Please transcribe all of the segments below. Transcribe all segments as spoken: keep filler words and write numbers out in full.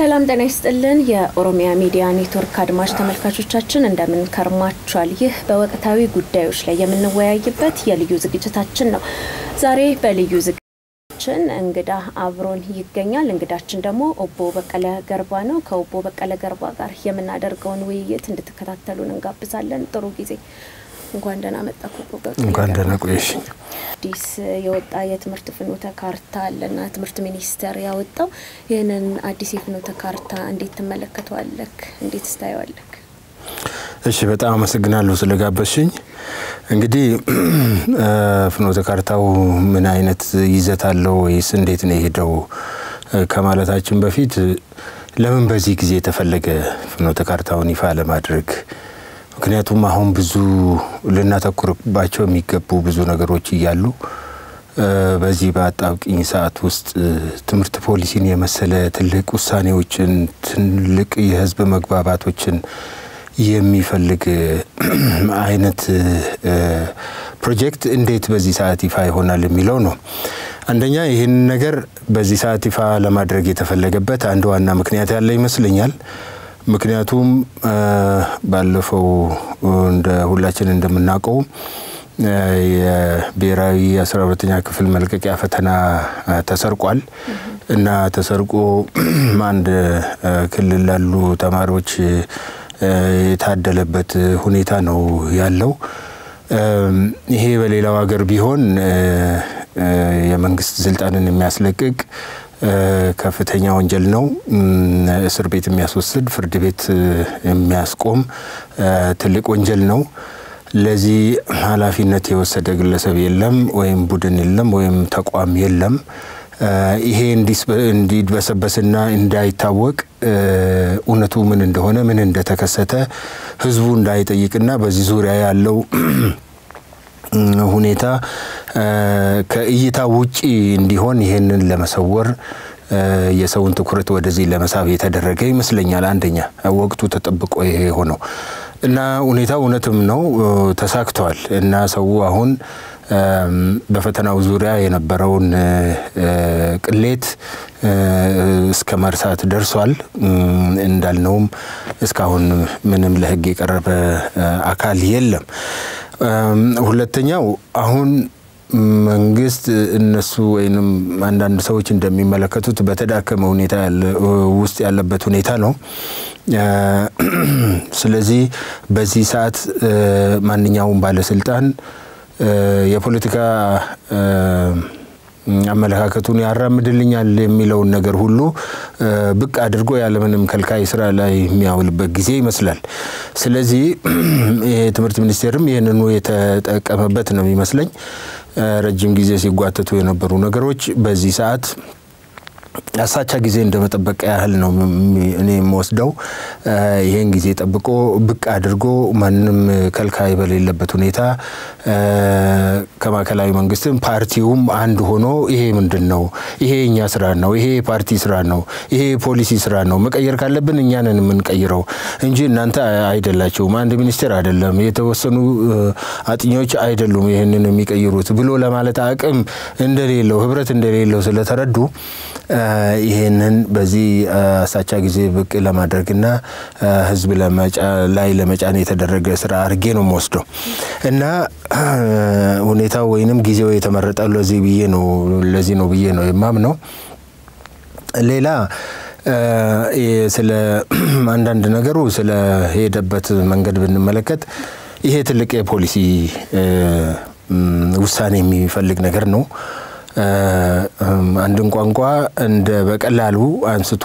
ሰላም ጤና ይስጥልን የኦሮሚያ ሚዲያ ኔትወርክ አድማጭ ተመልካቾቻችን እንደምን ከርማችኋል ይህ በወቅታዊ ጉዳዮች ላይ የምንወያይበት የልዩ ዝግጅታችን ነው ዛሬ በልዩ ዝግጅታችን እንግዳ አብሮን ይገኛል እንግዳችን ደግሞ ኦቦ በቀለ ገርባ ነው ከኦቦ በቀለ ገርባ ጋር የምናደርገውን ውይይት እንድትከታተሉን እንጋብዛለን ጥሩ ጊዜ እንኳን ደህና መጣኩ ኦቦ እንኳን ደህና ቆይሽ ዲስ የወጣ የትምህርት ፍኖተ ካርታ አለና ትምህርት ሚኒስቴር ያወጣው ይሄንን አዲስ የፍኖተ ካርታ እንዴት ተመለከቷለክ እንዴት ስታዩዋለክ እሺ በጣም አመሰግናለሁ ስለጋበዝሽኝ እንግዲህ ፍኖተ ካርታው ምን አይነት ይዘት አለው ወይስ እንዴት ነው ሄደው ከማለታችን በፊት ለምን በዚህ ጊዜ ተፈለገ ፍኖተ ካርታውን ይፋ ለማድረግ ምክንያቱም አሁን ብዙ ለናተኩርባቸው የሚገቡ ብዙ ነገሮች ይያሉ በዚህ ባጣብቂኝ ሰዓት ውስጥ ትምህርት ፖሊሲን የመሰለ ትልቅ ውሳኔዎችን ትልቅ የህዝብ መግባባቶችን የሚፈልግ አይነት ፕሮጀክት እንዴት በዚህ ሰዓት ይፋ ይሆናል የሚለው ነው አንደኛ ይሄን ነገር በዚህ ሰዓት ይፋ ለማድረግ የተፈለገበት አንድ ዋና ምክንያት ያለ ይመስለኛል ምክንያቱም ባለፈው እንደ ሁላችን እንደምናቀው የብሔራዊ አስራ ሁለተኛ ክፍል መልቀቂያ ፈተና ተሰርቋል እና ተሰርቆ አንድ ክልል ያሉ ተማሪዎች የታደለበት ሁኔታ ነው ያለው ይሄ በሌላው ሀገር ቢሆን የመንግስት ስልጣንን የሚያስለቅቅ ከፍተኛ ወንጀል ነው እስር ቤት የሚያስወስድ ፍርድ ቤት የሚያስቆም ትልቅ ወንጀል ነው ለዚህ ኃላፊነት የወሰደ ግለሰብ የለም ወይም ቡድን የለም ወይም ተቋም የለም ይሄ እንዲድበሰበስና እንዳይታወቅ እውነቱ ምን እንደሆነ ምን እንደተከሰተ ህዝቡ እንዳይጠይቅና በዚህ ዙሪያ ያለው ሁኔታ ከእይታ ውጪ እንዲሆን ይሄንን ለመሰወር የሰውን ትኩረት ወደዚህ ለመሳብ የተደረገ ይመስለኛል አንደኛ ወቅቱ ተጠብቆ ይሄ ሆኖ እና ሁኔታው እውነትም ነው ተሳክቷል እና ሰው አሁን በፈተናው ዙሪያ የነበረውን ቅሌት እስከ መርሳት ደርሷል እንዳልነውም እስካሁን ምንም ለህግ የቀረበ አካል የለም ሁለተኛው አሁን መንግስት እነሱ ወይንም አንዳንድ ሰዎች እንደሚመለከቱት በተዳከመ ሁኔታ ውስጥ ያለበት ሁኔታ ነው ስለዚህ በዚህ ሰዓት ማንኛውም ባለስልጣን የፖለቲካ አመለካከቱን ያራምድልኛል የሚለው ነገር ሁሉ ብቅ አድርጎ ያለምንም ከልካይ ስራ ላይ የሚያውልበት ጊዜ ይመስላል ስለዚህ የትምህርት ሚኒስቴርም ይሄንኑ የተጠቀመበት ነው የሚመስለኝ ረጅም ጊዜ ሲጓተቱ የነበሩ ነገሮች በዚህ ሰዓት አሳቻ ጊዜ እንደመጠበቅ ያህል ነው እኔ የምወስደው ይሄን ጊዜ ጠብቆ ብቅ አድርጎ ማንንም ከልካይ በሌለበት ሁኔታ ከማከላዊ መንግስትም ፓርቲውም አንድ ሆኖ ይሄ ምንድነው ይሄኛ ስራ ነው ይሄ ፓርቲ ስራ ነው ይሄ ፖሊሲ ስራ ነው መቀየር ካለብን እኛ ነን የምንቀይረው እንጂ እናንተ አይደላችሁም አንድ ሚኒስቴር አይደለም የተወሰኑ አጥኞች አይደሉም ይሄንን የሚቀይሩት ብሎ ለማለት አቅም እንደሌለው ህብረት እንደሌለው ስለተረዱ ይሄንን በዚህ አሳቻ ጊዜ ብቅ ለማድረግና ህዝብ ለማጫ ላይ ለመጫን የተደረገ ስራ አርጌ ነው ወስደው እና ሁኔታው ወይንም ጊዜው የተመረጠው ለዚህ ብዬ ነው ለዚህ ነው ብዬ ነው የማምነው ሌላ ስለ አንዳንድ ነገሩ ስለ ሄደበት መንገድ ብንመለከት ይሄ ትልቅ የፖሊሲ ውሳኔ የሚፈልግ ነገር ነው አንድን ቋንቋ እንደ በቀላሉ አንስቶ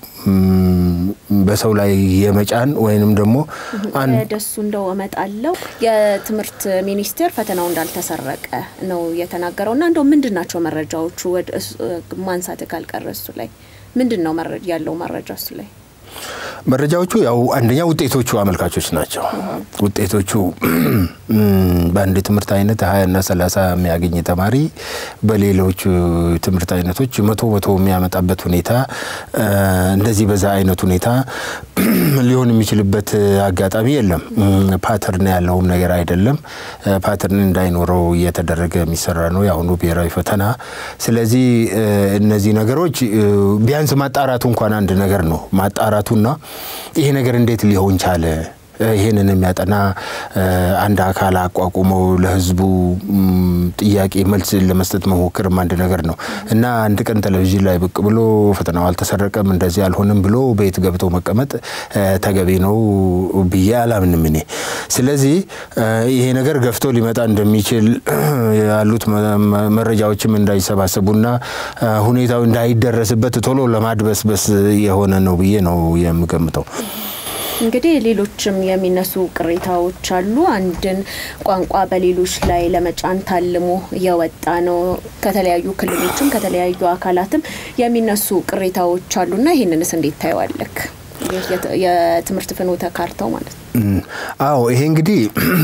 በሰው ላይ የመጫን ወይንም ደግሞ አንድ ደሱ እንደው አመጣለው የትምህርት ሚኒስቴር ፈተናው እንዳልተሰረቀ ነው የተናገረውና እንደው ምንድናቸው መረጃዎቹ ማንሳት ካልቀረሱ ላይ ምንድነው መረጃ ያለው መረጃ እሱ ላይ መረጃዎቹ ያው አንደኛ ውጤቶቹ አመልካቾች ናቸው ውጤቶቹ በአንድ ትምህርት አይነት ሃያ እና ሰላሳ የሚያገኝ ተማሪ በሌሎች ትምህርት አይነቶች መቶ መቶ የሚያመጣበት ሁኔታ እንደዚህ በዛ አይነት ሁኔታ ሊሆን የሚችልበት አጋጣሚ የለም ፓተርን ያለው ነገር አይደለም ፓተርን እንዳይኖረው እየተደረገ የሚሰራ ነው ያሁኑ ብሔራዊ ፈተና ስለዚህ እነዚህ ነገሮች ቢያንስ ማጣራቱ እንኳን አንድ ነገር ነው ማጣራቱና ይሄ ነገር እንዴት ሊሆን ቻለ ይሄንን የሚያጠና አንድ አካል አቋቁሞ ለህዝቡ ጥያቄ መልስ ለመስጠት መሞከር አንድ ነገር ነው እና አንድ ቀን ቴሌቪዥን ላይ ብቅ ብሎ ፈተናው አልተሰረቀም እንደዚህ አልሆነም ብሎ ቤት ገብቶ መቀመጥ ተገቢ ነው ብዬ አላምንም እኔ ስለዚህ ይሄ ነገር ገፍቶ ሊመጣ እንደሚችል ያሉት መረጃዎችም እንዳይሰባሰቡና ሁኔታው እንዳይደረስበት ቶሎ ለማድበስበስ የሆነ ነው ብዬ ነው የምገምተው እንግዲህ ሌሎችም የሚነሱ ቅሬታዎች አሉ አንድን ቋንቋ በሌሎች ላይ ለመጫን ታልሞ የወጣ ነው ከተለያዩ ክልሎችም ከተለያዩ አካላትም የሚነሱ ቅሬታዎች አሉና ይሄንንስ እንዴት ታይዋለክ የትምህርት ፍኖተ ካርታው ማለት አዎ ይሄ እንግዲህ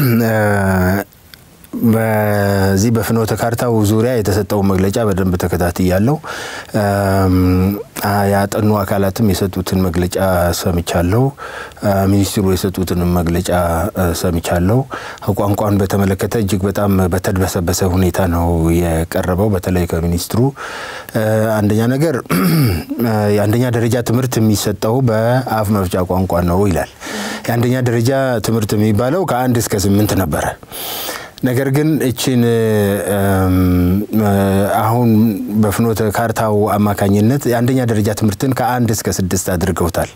በዚህ በፍኖተ ካርታው ዙሪያ የተሰጠው መግለጫ በደንብ ተከታትያለሁ ያጠኑ አካላትም የሰጡትን መግለጫ ሰምቻለሁ ሚኒስትሩ የሰጡትን መግለጫ ሰምቻለሁ ቋንቋን በተመለከተ እጅግ በጣም በተድበሰበሰ ሁኔታ ነው የቀረበው በተለይ ከሚኒስትሩ አንደኛ ነገር የአንደኛ ደረጃ ትምህርት የሚሰጠው በአፍ መፍቻ ቋንቋ ነው ይላል የአንደኛ ደረጃ ትምህርት የሚባለው ከአንድ እስከ ስምንት ነበር ነገር ግን እቺን አሁን በፍኖተ ካርታው አማካኝነት የአንደኛ ደረጃ ትምህርትን ከአንድ እስከ ስድስት አድርገውታል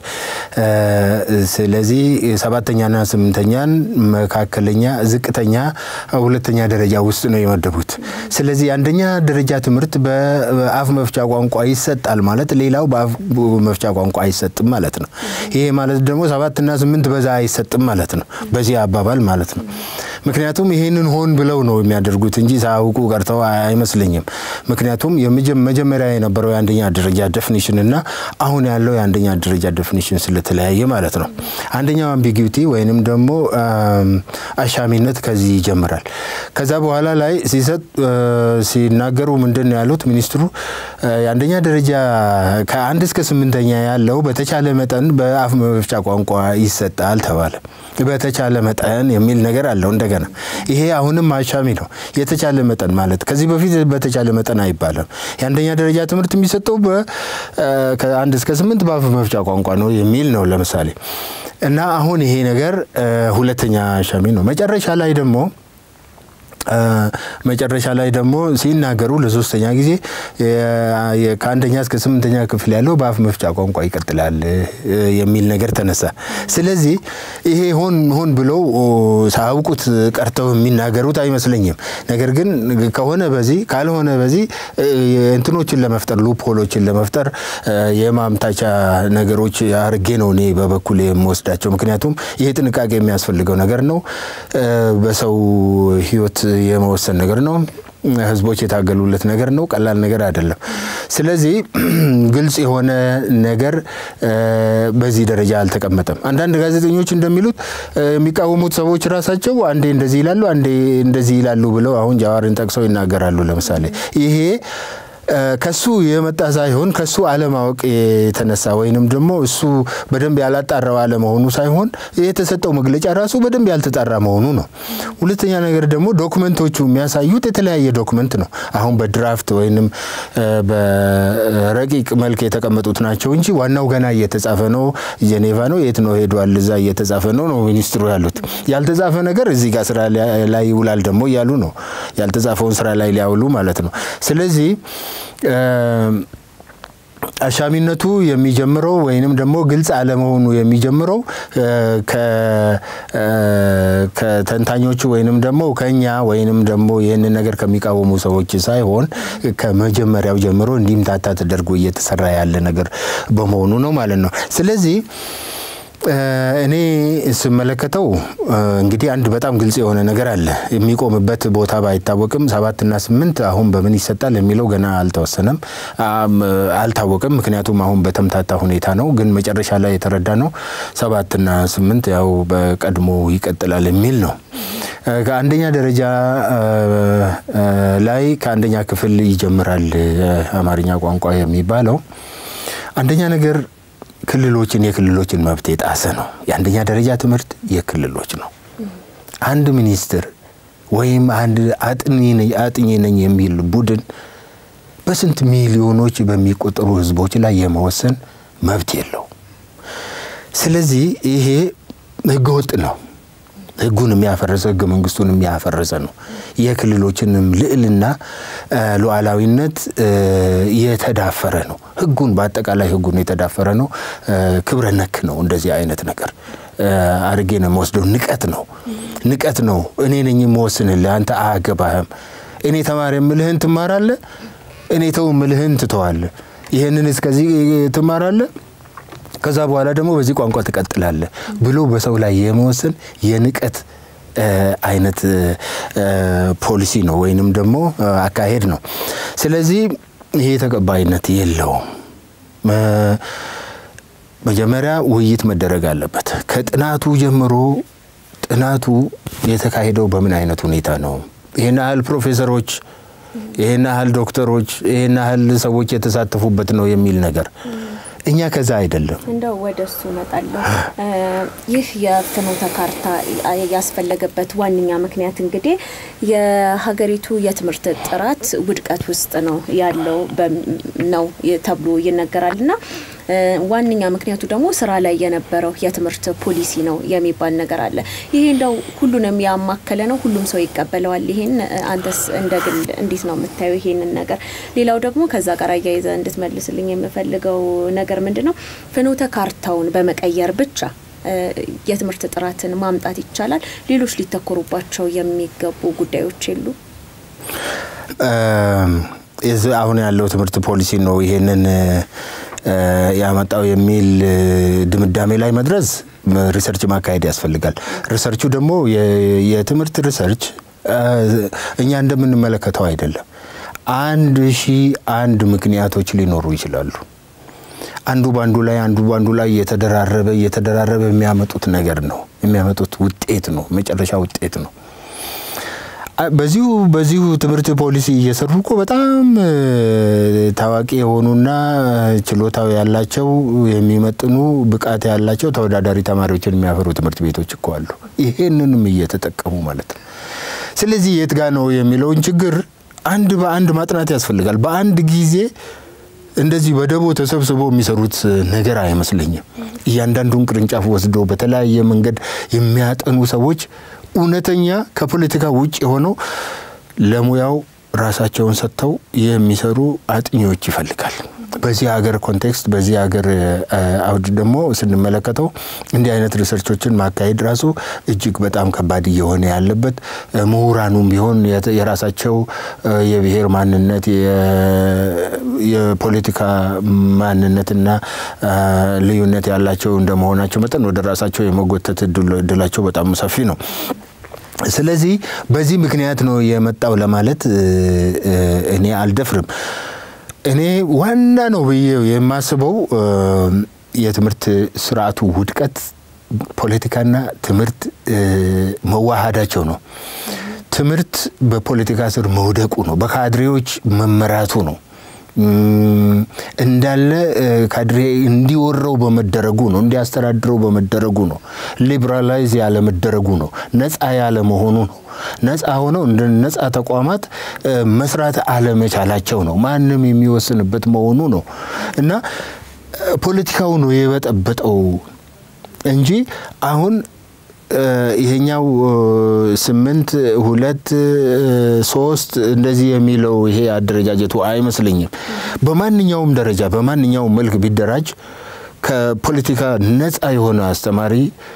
ስለዚህ ሰባተኛና ስምንተኛን መካከለኛ ዝቅተኛ ሁለተኛ ደረጃ ውስጥ ነው የመደቡት ስለዚህ አንደኛ ደረጃ ትምህርት በአፍ መፍቻ ቋንቋ ይሰጣል ማለት ሌላው በአፍ መፍቻ ቋንቋ አይሰጥም ማለት ነው ይሄ ማለት ደግሞ ሰባት እና ስምንት በዛ አይሰጥም ማለት ነው በዚህ አባባል ማለት ነው ምክንያቱም ይሄንን ሆን ብለው ነው የሚያደርጉት እንጂ ሳውቁ ቀርተው አይመስልኝም ምክንያቱም የመጀመሪያ የነበረው የአንደኛ ደረጃ ዴፊኒሽን እና አሁን ያለው የአንደኛ ደረጃ ዴፊኒሽን ስለተለያየ ማለት ነው አንደኛው አምቢጊዩቲ ወይንም ደግሞ አሻሚነት ከዚህ ይጀምራል ከዛ በኋላ ላይ ሲሰጥ ሲናገሩ ምንድነው ያሉት ሚኒስትሩ የአንደኛ ደረጃ ከአንድ እስከ ስምንተኛ ያለው በተቻለ መጠን በአፍ መፍቻ ቋንቋ ይሰጣል ተባለ በተቻለ መጠን የሚል ነገር አለው እንደገና ይሄ አሁንም አሻሚ ነው የተቻለ መጠን ማለት ከዚህ በፊት በተቻለ መጠን አይባልም የአንደኛ ደረጃ ትምህርት የሚሰጠው ከአንድ እስከ ስምንት በአፍ መፍቻ ቋንቋ ነው የሚል ነው ለምሳሌ እና አሁን ይሄ ነገር ሁለተኛ አሻሚ ነው መጨረሻ ላይ ደግሞ መጨረሻ ላይ ደግሞ ሲናገሩ ለሶስተኛ ጊዜ ከአንደኛ እስከ ስምንተኛ ክፍል ያለው በአፍ መፍቻ ቋንቋ ይቀጥላል የሚል ነገር ተነሳ ስለዚህ ይሄ ሆን ሆን ብለው ሳውቁት ቀርተው የሚናገሩት አይመስልኝም ነገር ግን ከሆነ በዚህ ካልሆነ በዚህ እንትኖችን ለመፍጠር ሉፖሎችን ለመፍጠር የማምታቻ ነገሮች አርጌ ነው እኔ በበኩሌ የምወስዳቸው ምክንያቱም ይሄ ጥንቃቄ የሚያስፈልገው ነገር ነው በሰው ህይወት የመወሰን ነገር ነው ህዝቦች የታገሉለት ነገር ነው ቀላል ነገር አይደለም ስለዚህ ግልጽ የሆነ ነገር በዚህ ደረጃ አልተቀመጠም አንዳንድ ጋዜጠኞች እንደሚሉት የሚቃወሙት ሰዎች ራሳቸው አንዴ እንደዚህ ይላሉ አንዴ እንደዚህ ይላሉ ብለው አሁን ጃዋርን ጠቅሰው ይናገራሉ ለምሳሌ ይሄ ከሱ የመጣ ሳይሆን ከሱ አለማወቅ የተነሳ ወይንም ደግሞ እሱ በደንብ ያላጣራው አለመሆኑ ሳይሆን የተሰጠው መግለጫ ራሱ በደንብ ያልተጣራ መሆኑ ነው ሁለተኛ ነገር ደግሞ ዶክመንቶቹ የሚያሳዩት የተለያየ ዶክመንት ነው አሁን በድራፍት ወይንም በረቂቅ መልክ የተቀመጡት ናቸው እንጂ ዋናው ገና እየተጻፈ ነው ጄኔቫ ነው የት ነው ሄዷል እዛ እየተጻፈ ነው ነው ሚኒስትሩ ያሉት ያልተጻፈ ነገር እዚህ ጋር ስራ ላይ ይውላል ደግሞ ያሉ ነው ያልተጻፈውን ስራ ላይ ሊያውሉ ማለት ነው ስለዚህ አሻሚነቱ የሚጀምረው ወይንም ደግሞ ግልጽ አለመሆኑ የሚጀምረው ከ ከተንታኞቹ ወይንም ደግሞ ከኛ ወይንም ደግሞ ይሄንን ነገር ከሚቃወሙ ሰዎች ሳይሆን ከመጀመሪያው ጀምሮ እንዲምታታ ተደርጎ እየተሰራ ያለ ነገር በመሆኑ ነው ማለት ነው ስለዚህ እኔ ስመለከተው እንግዲህ አንድ በጣም ግልጽ የሆነ ነገር አለ የሚቆምበት ቦታ ባይታወቅም ሰባት እና ስምንት አሁን በምን ይሰጣል የሚለው ገና አልተወሰነም አልታወቅም ምክንያቱም አሁን በተምታታ ሁኔታ ነው ግን መጨረሻ ላይ የተረዳነው ሰባት እና ስምንት ያው በቀድሞ ይቀጥላል የሚል ነው ከአንደኛ ደረጃ ላይ ከአንደኛ ክፍል ይጀምራል አማርኛ ቋንቋ የሚባለው አንደኛ ነገር ክልሎችን የክልሎችን መብት የጣሰ ነው የአንደኛ ደረጃ ትምህርት የክልሎች ነው አንድ ሚኒስትር ወይም አንድ አጥኚ ነኝ አጥኚ ነኝ የሚል ቡድን በስንት ሚሊዮኖች በሚቆጠሩ ህዝቦች ላይ የመወሰን መብት የለው ስለዚህ ይሄ ህገወጥ ነው ህጉን የሚያፈርስ ህገ መንግስቱን የሚያፈርስ ነው የክልሎችንም ልዕልና ሉዓላዊነት የተዳፈረ ነው ህጉን በአጠቃላይ ህጉን የተዳፈረ ነው ክብረ ነክ ነው እንደዚህ አይነት ነገር አርጌ ነው ወስዶ ንቀት ነው ንቀት ነው እኔ ነኝ የምወስንልህ አንተ አገባህም እኔ ተማሪ ምልህን ትማራለህ እኔ ተው ምልህን ትተዋለህ ይሄንን እስከዚህ ትማራለህ ከዛ በኋላ ደግሞ በዚህ ቋንቋ ተቀጥላለ ብሎ በሰው ላይ የመወሰን የንቀት አይነት ፖሊሲ ነው ወይንም ደግሞ አካሄድ ነው ስለዚህ ይሄ ተቀባይነት የለው መጀመሪያ ውይይት መደረግ አለበት ከጥናቱ ጀምሮ ጥናቱ የተካሄደው በምን አይነት ሁኔታ ነው ይሄን ያህል ፕሮፌሰሮች ይሄን ያህል ዶክተሮች ይሄን ያህል ሰዎች የተሳተፉበት ነው የሚል ነገር እኛ ከዛ አይደለም እንደው ወደሱ መጣለው ይህ የፍኖተ ካርታ ያስፈልገበት ዋንኛ ምክንያት እንግዲህ የሀገሪቱ የትምህርት ጥራት ውድቀት ውስጥ ነው ያለው ነው ተብሎ ይነገራልና ዋንኛ ምክንያቱ ደግሞ ስራ ላይ የነበረው የትምህርት ፖሊሲ ነው የሚባል ነገር አለ ይሄ እንደው ሁሉንም ያማከለ ነው ሁሉም ሰው ይቀበለዋል ይሄን አንተስ እንደግል እንዴት ነው የምታየው ይሄንን ነገር ሌላው ደግሞ ከዛ ጋር ያይዘ እንድትመልስልኝ የምፈልገው ነገር ምንድነው ፍኖተ ካርታውን በመቀየር ብቻ የትምህርት ጥራትን ማምጣት ይቻላል ሌሎች ሊተኮሩባቸው የሚገቡ ጉዳዮች የሉ እዛ አሁን ያለው ትምህርት ፖሊሲ ነው ይሄንን ያመጣው የሚል ድምዳሜ ላይ መድረስ ሪሰርች ማካሄድ ያስፈልጋል ሪሰርቹ ደግሞ የትምህርት ሪሰርች እኛ እንደምንመለከተው አይደለም አንድ ሺህ አንድ ምክንያቶች ሊኖሩ ይችላሉ አንዱ ባንዱ ላይ አንዱ ባንዱ ላይ የተደራረበ የተደራረበ የሚያመጡት ነገር ነው የሚያመጡት ውጤት ነው መጨረሻ ውጤት ነው በዚሁ በዚሁ ትምህርት ፖሊሲ እየሰሩኮ በጣም ታዋቂ የሆኑና ችሎታው ያላቸው የሚመጥኑ ብቃት ያላቸው ተወዳዳሪ ተማሪዎችን የሚያፈሩ ትምህርት ቤቶች እኮ አሉ ይሄንንም እየተጠቀሙ ማለት ነው ስለዚህ የት ጋር ነው የሚለውን ችግር አንድ በአንድ ማጥናት ያስፈልጋል በአንድ ጊዜ እንደዚህ በደቦ ተሰብስቦ የሚሰሩት ነገር አይመስልኝም እያንዳንዱን ቅርንጫፍ ወስዶ በተለያየ መንገድ የሚያጠኑ ሰዎች ኡነተኛ ከፖለቲካ ውጭ ሆነው ለሙያው ራሳቸውን ሰጥተው የሚሰሩ አጥኚዎች ይፈልጋል በዚህ ሀገር ኮንቴክስት በዚህ ሀገር አውድ ደግሞ ስንመለከተው እንዲህ አይነት ሪሰርቾችን ማካሄድ ራሱ እጅግ በጣም ከባድ የሆነ ያለበት ምሁራኑም ቢሆን የራሳቸው የብሔር ማንነት የፖለቲካ ማንነትና ልዩነት ያላቸው እንደመሆናቸው መጠን ወደ ራሳቸው የመጎተት ድላቸው በጣም ሰፊ ነው ስለዚህ በዚህ ምክንያት ነው የመጣው ለማለት እኔ አልደፍርም እኔ ዋና ነው በየው የማስበው የትምህርት ስርዓቱ ውድቀት ፖለቲካና ትምህርት መዋሃዳቸው ነው ትምህርት በፖለቲካ ስር መውደቁ ነው በካድሬዎች መመራቱ ነው እንዳለ ካድሬ እንዲወረው በመደረጉ ነው እንዲያስተዳድረው በመደረጉ ነው ሊበራላይዝ ያለ መደረጉ ነው ነፃ ያለ መሆኑ ነው ነፃ ሆነው እንደ ነፃ ተቋማት መስራት አለ መቻላቸው ነው ማንንም የሚወስንበት መሆኑ ነው እና ፖለቲካው ነው የበጠበጠው እንጂ አሁን ይሄኛው ስምንት ሁለት ሶስት እንደዚህ የሚለው ይሄ አደረጃጀቱ አይመስልኝም በማንኛውም ደረጃ በማንኛውም መልክ ቢደራጅ ከፖለቲካ ነፃ የሆነ አስተማሪ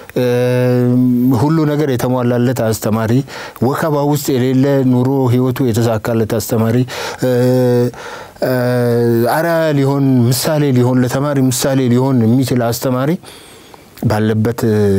ሁሉ ነገር የተሟላለት አስተማሪ ወከባ ውስጥ የሌለ ኑሮ ህይወቱ የተሳካለት አስተማሪ አራ ሊሆን ምሳሌ ሊሆን ለተማሪ ምሳሌ ሊሆን የሚችል አስተማሪ ባለበት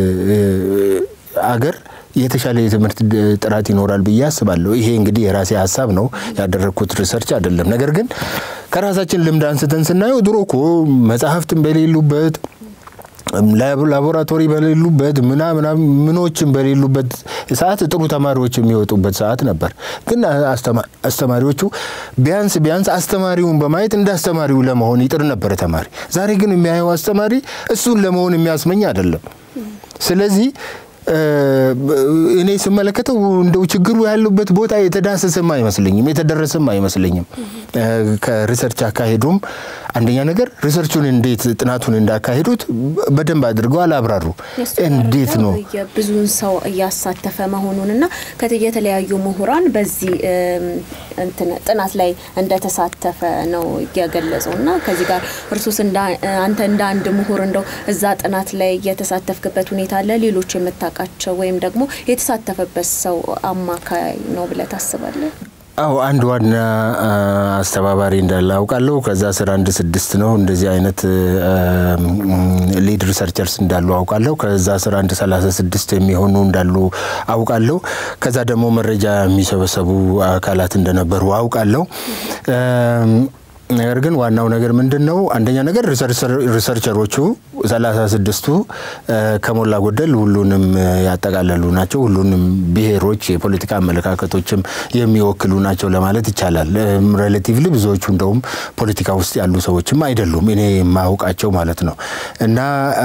አገር የተሻለ የትምህርት ጥራት ይኖራል ብዬ አስባለሁ ይሄ እንግዲህ የራሴ ሐሳብ ነው ያደረኩት ሪሰርች አይደለም ነገር ግን ከራሳችን ልምድ አንስተን ስናየው ድሮኮ መጽሐፍትን በሌሉበት ላቦራቶሪ በሌሉበት ምና ምና ምኖችን በሌሉበት ሰዓት ጥሩ ተማሪዎች የሚወጡበት ሰዓት ነበር ግን አስተማሪዎቹ ቢያንስ ቢያንስ አስተማሪውን በማየት እንደ አስተማሪው ለመሆን ይጥር ነበር ተማሪ ዛሬ ግን የሚያየው አስተማሪ እሱን ለመሆን የሚያስመኝ አይደለም ስለዚህ እኔ ስመለከተው እንደው ችግሩ ያለበት ቦታ የተዳሰሰም አይመስልኝም የተደረሰም አይመስልኝም ከሪሰርች አካሄዱም አንደኛ ነገር ሪሰርቹን እንዴት ጥናቱን እንዳካሄዱት በደንብ አድርገው አላብራሩ እንዴት ነው ብዙን ሰው ያሳተፈ መሆኑንና ከተየተለያዩ ምሁራን በዚህ እንትን ጥናት ላይ እንደተሳተፈ ነው ያገለጸውና ከዚህ ጋር እርሱስ እንደ አንተ እንደ አንድ ምሁር እንደው እዛ ጥናት ላይ የተሳተፍክበት ሁኔታ አለ ሌሎች የምታቃቸው ወይም ደግሞ የተሳተፈበት ሰው አማካይ ነው ብለ ታስባለህ አው አንድ ዋና አስተባባሪ እንዳላውቃለሁ ከዛ ስራ አንድ ስድስት ነው እንደዚህ አይነት ሊድ ሪሰርቸርስ እንዳሉ አውቃለሁ ከዛ ስራ አንድ ሰላሳ ስድስት የሚሆኑ እንዳሉ አውቃለሁ ከዛ ደግሞ መረጃ የሚሰበሰቡ አካላት እንደነበሩ አውቃለሁ ነገር ግን ዋናው ነገር ምንድነው አንደኛ ነገር ሪሰርቸሮቹ ሰላሳ ስድስቱ ከሞላ ጎደል ሁሉንም ያጠቃለሉ ናቸው ሁሉንም ብሔሮች የፖለቲካ አመለካከቶችም የሚወክሉ ናቸው ለማለት ይቻላል ሪሌቲቭሊ ብዙዎቹ እንደውም ፖለቲካ ውስጥ ያሉ ሰዎችም አይደሉም እኔ ማውቃቸው ማለት ነው እና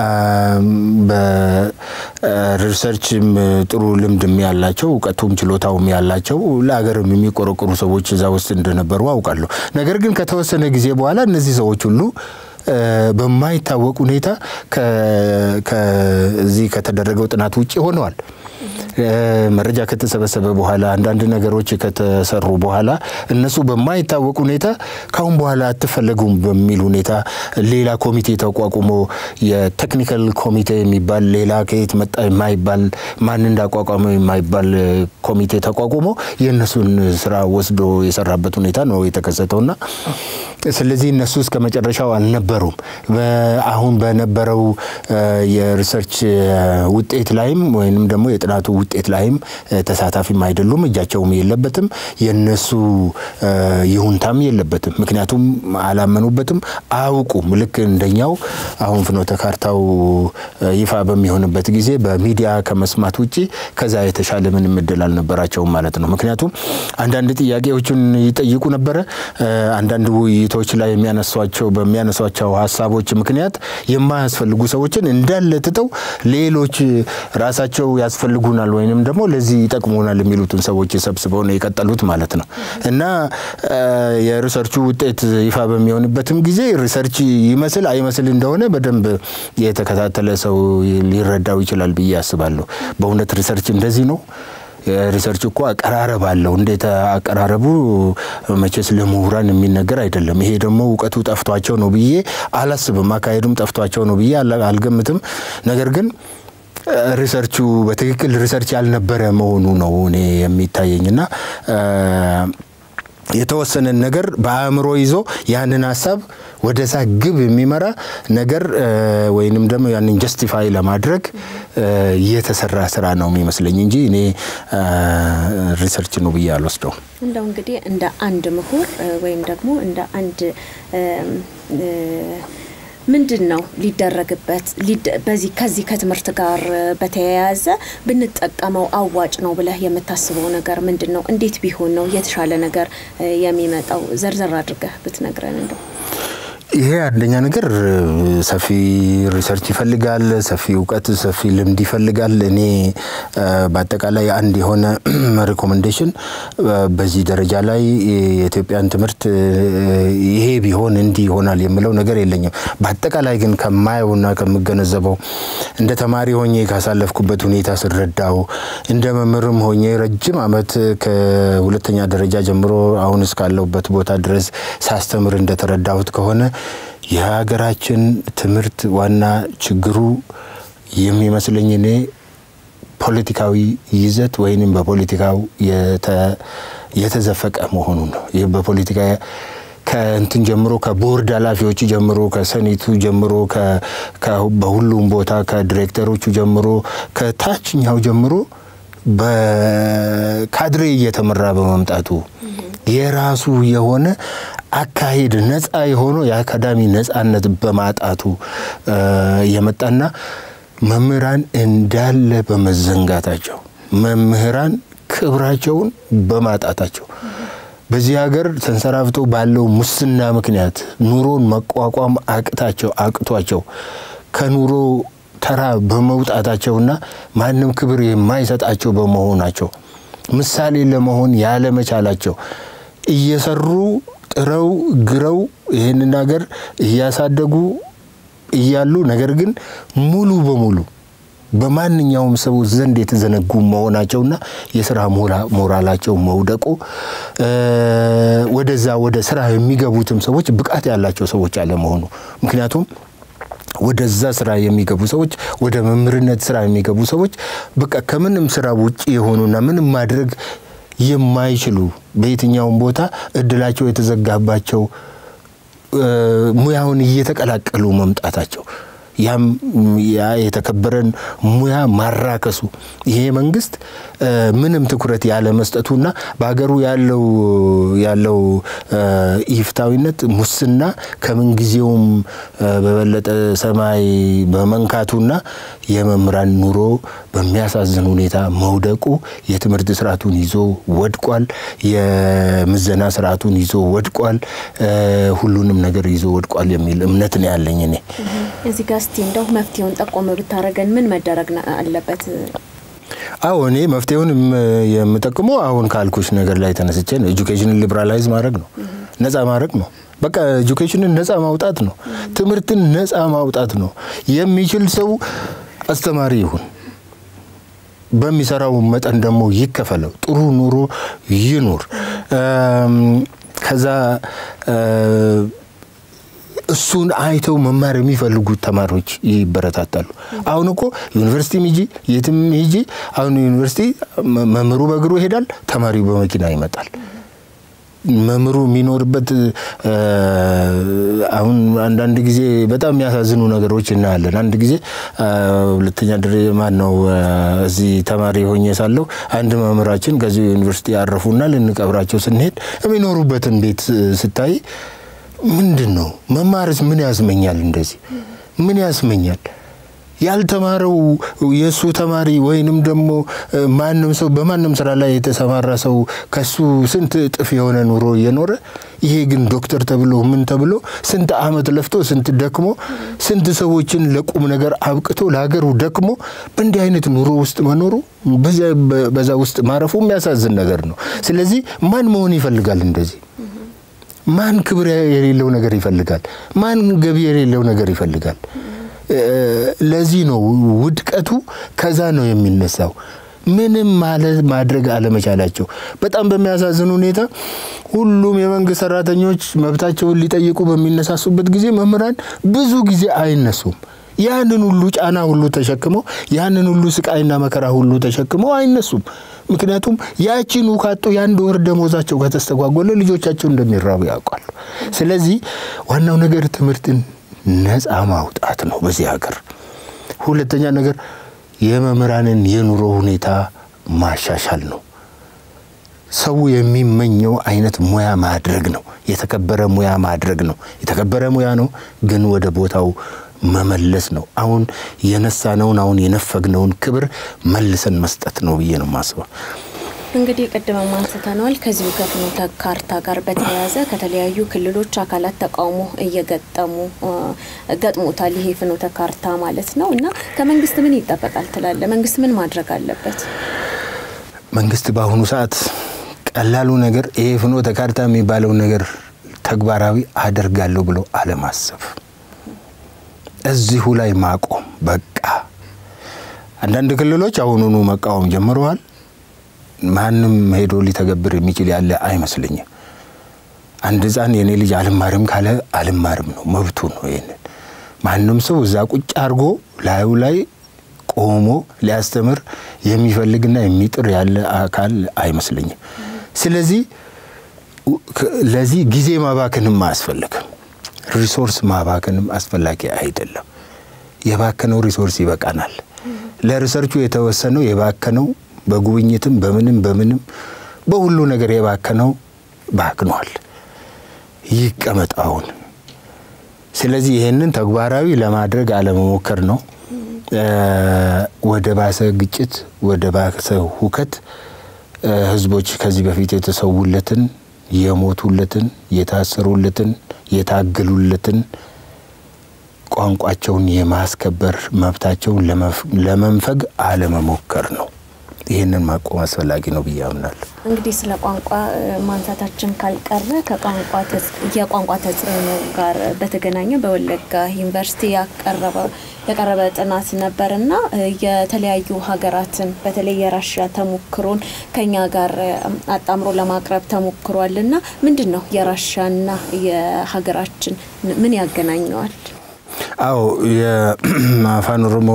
በሪሰርችም ጥሩ ልምድም ያላቸው ዕውቀቱም ችሎታውም ያላቸው ለሀገርም የሚቆረቆሩ ሰዎች እዛ ውስጥ እንደነበሩ አውቃለሁ ነገር ግን ከተወሰነ ጊዜ በኋላ እነዚህ ሰዎች ሁሉ በማይታወቅ ሁኔታ ከዚህ ከተደረገው ጥናት ውጪ ሆነዋል መረጃ ከተሰበሰበ በኋላ አንዳንድ ነገሮች ከተሰሩ በኋላ እነሱ በማይታወቅ ሁኔታ ካሁን በኋላ አትፈልጉም በሚል ሁኔታ ሌላ ኮሚቴ ተቋቁሞ የቴክኒካል ኮሚቴ የሚባል ሌላ ከየት መጣ የማይባል ማን እንዳቋቋመው የማይባል ኮሚቴ ተቋቁሞ የነሱን ስራ ወስዶ የሰራበት ሁኔታ ነው የተከሰተውና ስለዚህ እነሱ እስከ መጨረሻው አልነበሩም አሁን በነበረው የሪሰርች ውጤት ላይም ወይንም ደግሞ የጥናቱ ውጤት ላይም ተሳታፊም አይደሉም እጃቸውም የለበትም የነሱ ይሁንታም የለበትም ምክንያቱም አላመኑበትም አውቁም ልክ እንደኛው አሁን ፍኖተ ካርታው ይፋ በሚሆንበት ጊዜ በሚዲያ ከመስማት ውጪ ከዛ የተሻለ ምንም እድል አልነበራቸውም ማለት ነው ምክንያቱም አንዳንድ ጥያቄዎችን ይጠይቁ ነበር አንዳንድ ውይይቶች ላይ የሚያነሷቸው በሚያነሷቸው ሐሳቦች ምክንያት የማያስፈልጉ ሰዎችን እንዳለተው ሌሎች ራሳቸው ያስፈልጉናል ወይንም ደግሞ ለዚህ ይጠቅሙናል የሚሉትን ሰዎች ሰብስበው ነው የቀጠሉት ማለት ነው እና የሪሰርቹ ውጤት ይፋ በሚሆንበትም ጊዜ ሪሰርች ይመስል አይመስል እንደሆነ በደንብ የተከታተለ ሰው ሊረዳው ይችላል ብዬ አስባለሁ በእውነት ሪሰርች እንደዚህ ነው ሪሰርች እኮ አቀራረብ አለው እንዴት አቀራረቡ መቼስ ለምሁራን የሚነገር አይደለም ይሄ ደግሞ ዕውቀቱ ጠፍቷቸው ነው ብዬ አላስብም አካሄዱም ጠፍቷቸው ነው ብዬ አልገምትም ነገር ግን ሪሰርቹ በትክክል ሪሰርች ያልነበረ መሆኑ ነው እኔ የሚታየኝና የተወሰነ ነገር በአእምሮ ይዞ ያንን ሐሳብ ወደዛ ግብ የሚመራ ነገር ወይንም ደግሞ ያንን ጀስቲፋይ ለማድረግ የተሰራ ስራ ነው የሚመስለኝ እንጂ እኔ ሪሰርች ነው ብዬ አልወስደው እንደው እንግዲህ እንደ አንድ ምሁር ወይም ደግሞ እንደ አንድ ምንድነው ሊደረግበት በዚህ ከዚህ ከትምርት ጋር በተያያዘ ብንጠቀመው አዋጭ ነው ብለህ የምታስበው ነገር ምንድነው እንዴት ቢሆን ነው የተሻለ ነገር የሚመጣው ዘርዘር አድርገህ ብትነግረን እንደው ይሄ አንደኛ ነገር ሰፊ ሪሰርች ይፈልጋል ሰፊ ዕውቀት ሰፊ ልምድ ይፈልጋል እኔ በአጠቃላይ አንድ የሆነ ሪኮመንዴሽን በዚህ ደረጃ ላይ የኢትዮጵያን ትምርት ይሄ ቢሆን እንዲ ይሆናል የሚለው ነገር የለኝም በአጠቃላይ ግን ከማየውና ከመገነዘበው እንደ ተማሪ ሆኜ ካሳለፍኩበት ሁኔታ ስረዳው እንደ መምህርም ሆኜ ረጅም አመት ከሁለተኛ ደረጃ ጀምሮ አሁን እስካለውበት ቦታ ድረስ ሳስተምር እንደተረዳሁት ከሆነ የሀገራችን ትምርት ዋና ችግሩ የሚመስለኝ እኔ ፖለቲካዊ ይዘት ወይንም በፖለቲካው የተዘፈቀ መሆኑ ነው ይሄ በፖለቲካ ከእንትን ጀምሮ ከቦርድ ኃላፊዎች ጀምሮ ከሰኔቱ ጀምሮ ከበሁሉም ቦታ ከዲሬክተሮቹ ጀምሮ ከታችኛው ጀምሮ በካድሬ እየተመራ በመምጣቱ የራሱ የሆነ አካሄድ ነፃ የሆነ የአካዳሚ ነፃነት በማጣቱ የመጣና መምህራን እንዳለ በመዘንጋታቸው መምህራን ክብራቸውን በማጣታቸው በዚህ ሀገር ተንሰራፍቶ ባለው ሙስና ምክንያት ኑሮን መቋቋም አቅታቸው አቅቷቸው ከኑሮ ተራ በመውጣታቸውና ማንም ክብር የማይሰጣቸው በመሆናቸው ምሳሌ ለመሆን ያለ መቻላቸው እየሰሩ ጥረው ግረው ይሄን ነገር እያሳደጉ እያሉ ነገር ግን ሙሉ በሙሉ በማንኛውም ሰው ዘንድ የተዘነጉ መሆናቸውና የሥራ ሞራላቸው መውደቁ ወደዛ ወደ ስራ የሚገቡትም ሰዎች ብቃት ያላቸው ሰዎች አለ መሆኑ ምክንያቱም ወደዛ ስራ የሚገቡ ሰዎች ወደ መምህርነት ስራ የሚገቡ ሰዎች በቃ ከምንም ስራ ውጪ የሆኑና ምንም ማድረግ የማይችሉ በየትኛውም ቦታ እድላቸው የተዘጋባቸው ሙያውን እየተቀላቀሉ መምጣታቸው ያም ያ የተከበረን ሙያ ማራከሱ ይሄ መንግስት ምንም ትኩረት ያለ መስጠቱና በአገሩ ያለው ያለው ኢፍታዊነት ሙስና ከምን ጊዜውም በበለጠ ሰማይ በመንካቱና የመምህራን ኑሮ በሚያሳዝን ሁኔታ መውደቁ የትምህርት ስርዓቱን ይዞ ወድቋል የምዘና ስርዓቱን ይዞ ወድቋል ሁሉንም ነገር ይዞ ወድቋል የሚል እምነት ነው ያለኝ እኔ እዚህ ጋር እስቲ እንደው መፍትሄውን ጠቆም ብታረገን ምን መደረግ አለበት አዎ እኔ መፍትሄውን የምጠቅመው አሁን ካልኩሽ ነገር ላይ ተነስቼ ነው ኤጁኬሽንን ሊበራላይዝ ማድረግ ነው ነፃ ማድረግ ነው በቃ ኤጁኬሽንን ነፃ ማውጣት ነው ትምህርትን ነፃ ማውጣት ነው የሚችል ሰው አስተማሪ ይሁን በሚሰራው መጠን ደግሞ ይከፈለው ጥሩ ኑሮ ይኑር ከዛ እሱን አይተው መማር የሚፈልጉት ተማሪዎች ይበረታታሉ አሁን እኮ ዩኒቨርሲቲ ሚጂ የትም ሚጂ አሁን ዩኒቨርሲቲ መምህሩ በእግሩ ይሄዳል ተማሪው በመኪና ይመጣል መምህሩ የሚኖርበት አሁን አንዳንድ ጊዜ በጣም የሚያሳዝኑ ነገሮች እናያለን አንድ ጊዜ ሁለተኛ ደረጃ ማን ነው እዚህ ተማሪ ሆኜ ሳለው አንድ መምህራችን ከዚህ ዩኒቨርሲቲ ያረፉና ልንቀብራቸው ስንሄድ የሚኖሩበትን ቤት ስታይ ምንድነው መማርስ ምን ያስመኛል እንደዚህ ምን ያስመኛል ያልተማረው የሱ ተማሪ ወይንም ደግሞ ማንንም ሰው በማንንም ስራ ላይ የተሰማራ ሰው ከሱ ስንት ጥፍ የሆነ ኑሮ እየኖረ ይሄ ግን ዶክተር ተብሎ ምን ተብሎ ስንት አመት ለፍቶ ስንት ደክሞ ስንት ሰዎችን ለቁም ነገር አብቅቶ ለሀገሩ ደክሞ በእንዲህ አይነት ኑሮ ውስጥ መኖሩ በዛ በዛ ውስጥ ማረፉ የሚያሳዝን ነገር ነው ስለዚህ ማን መሆን ይፈልጋል እንደዚህ ማን ክብር የሌለው ነገር ይፈልጋል ማን ገቢ የሌለው ነገር ይፈልጋል ለዚህ ነው ውድቀቱ ከዛ ነው የሚነሳው ምንም ማለት ማድረግ አለመቻላቸው በጣም በሚያሳዝን ሁኔታ ሁሉም የመንግስት ሰራተኞች መብታቸውን ሊጠይቁ በሚነሳሱበት ጊዜ መምህራን ብዙ ጊዜ አይነሱም ያንን ሁሉ ጫና ሁሉ ተሸክመው ያንን ሁሉ ስቃይና መከራ ሁሉ ተሸክመው አይነሱም ምክንያቱም ያቺን ውካጡ ያንድ ወር ደሞዛቸው ከተስተጓጎለ ልጆቻቸው እንደሚራቡ ያውቃሉ ስለዚህ ዋናው ነገር ትምህርትን ነፃ ማውጣት ነው በዚህ ሀገር ሁለተኛ ነገር የመምህራንን የኑሮ ሁኔታ ማሻሻል ነው ሰው የሚመኘው አይነት ሙያ ማድረግ ነው የተከበረ ሙያ ማድረግ ነው የተከበረ ሙያ ነው ግን ወደ ቦታው መመለስ ነው አሁን የነሳነውን አሁን የነፈግነውን ክብር መልሰን መስጠት ነው ብዬ ነው ማስበው እንግዲህ ቀደም ማንስተናል ከዚሁ ከፍኖተ ካርታ ጋር በተያያዘ ከተለያዩ ክልሎች አካላት ተቃውሞ እየገጠሙ ገጥሞታል ይሄ ፍኖተ ካርታ ማለት ነውና ከመንግስት ምን ይጠበቃል ትላለ መንግስት ምን ማድረግ አለበት መንግስት በአሁኑ ሰዓት ቀላሉ ነገር ይሄ ፍኖተ ካርታ የሚባለው ነገር ተግባራዊ አደርጋለሁ ብሎ አለማሰብ እዚሁ ላይ ማቆም በቃ አንዳንድ ክልሎች አሁኑኑ መቃወም ጀምረዋል ማንም ሄዶ ሊተገብር የሚችል ያለ አይመስልኝም አንድ ዛን የኔ ልጅ አልማርም ካለ አልማርም ነው መብቱ ነው ይሄን ማንንም ሰው እዛ ቁጭ አርጎ ላዩ ላይ ቆሞ ሊያስተምር የሚፈልግና የሚጥር ያለ አካል አይመስልኝም ስለዚህ ለዚህ ጊዜ ማባከንም አያስፈልግም ሪሶርስ ማባከንም አስፈላጊ አይደለም የባከነው ሪሶርስ ይበቃናል ለሪሰርቹ የተወሰነው የባከነው በጉብኝትም በምንም በምንም በሁሉ ነገር የባከነው ባክኗል ይቀመጣውን ስለዚህ ይሄንን ተግባራዊ ለማድረግ አለመሞከር ነው ወደ ባሰ ግጭት ወደ ባሰ ሁከት ህዝቦች ከዚህ በፊት የተሰውለትን የሞቱለትን የታሰሩለትን የታገሉለትን ቋንቋቸውን የማስከበር መብታቸውን ለመንፈግ አለመሞከር ነው ይሄንን ማቆም አስፈላጊ ነው ብያምናለሁ እንግዲህ ስለ ቋንቋ ማንሳታችን ካልቀረ ከቋንቋ የቋንቋ ተጽዕኖ ጋር በተገናኘ በወለጋ ዩኒቨርሲቲ ያቀረበ ያቀረበ ጥናት ነበርና የተለያዩ ሀገራትን በተለይ የራሺያ ተሞክሮን ከኛ ጋር አጣምሮ ለማቅረብ ተሞክሯልና ምንድነው የራሺያና የሀገራችን ምን ያገናኘዋል አዎ የአፋን ኦሮሞ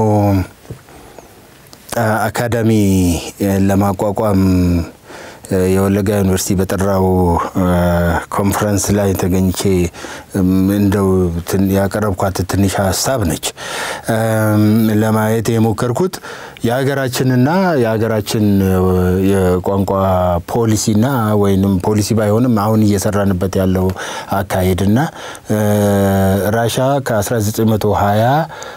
አካዳሚ ለማቋቋም የወለጋ ዩኒቨርሲቲ በተራው ኮንፈረንስ ላይ ተገኝቼ እንደው ያቀረብኳት ትንሽ ሐሳብ ነች ለማየት የሞከርኩት የሀገራችንና የሀገራችን የቋንቋ ፖሊሲና ወይንም ፖሊሲ ባይሆንም አሁን እየሰራንበት ያለው አካሄድና ራሻ ከ1920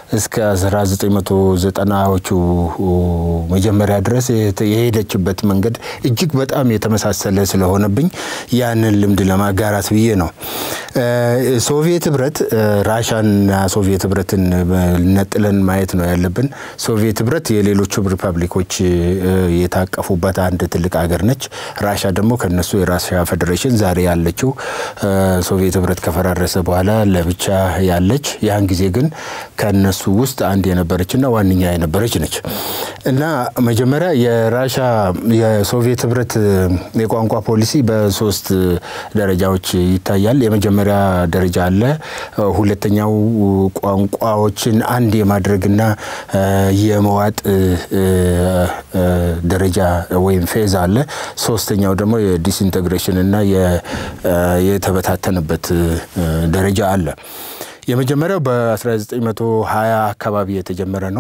እስከ1990ዎቹ መጀመሪያ ድረስ የሄደችበት መንገድ እጅግ በጣም የተመሳሰለ ስለሆነብኝ ያንን ልምድ ለማጋራት ብዬ ነው ሶቪየት ህብረት ራሻና ሶቪየት ህብረትን ነጥለን ማየት ነው ያለብን ሶቪየት ህብረት የሌሎቹ ሪፐብሊኮች የታቀፉበት አንድ ትልቅ ሀገር ነች ራሻ ደግሞ ከነሱ የራሺያ ፌደሬሽን ዛሬ ያለችው ሶቪየት ህብረት ከፈራረሰ በኋላ ለብቻ ያለች ያን ጊዜ ግን ከነሱ ውስጥ አንድ የነበረችና ዋንኛ የነበረች ነች እና መጀመሪያ የራሻ የሶቪየት ህብረት የቋንቋ ፖሊሲ በሶስት ደረጃዎች ይታያል የመጀመሪያ ደረጃ አለ ሁለተኛው ቋንቋዎችን አንድ የማድረግና የመዋጥ ደረጃ ወይም ፌዝ አለ ሶስተኛው ደግሞ የዲስኢንተግሬሽን እና የተበታተነበት ደረጃ አለ የመጀመሪያው በ1920 አካባቢ የተጀመረ ነው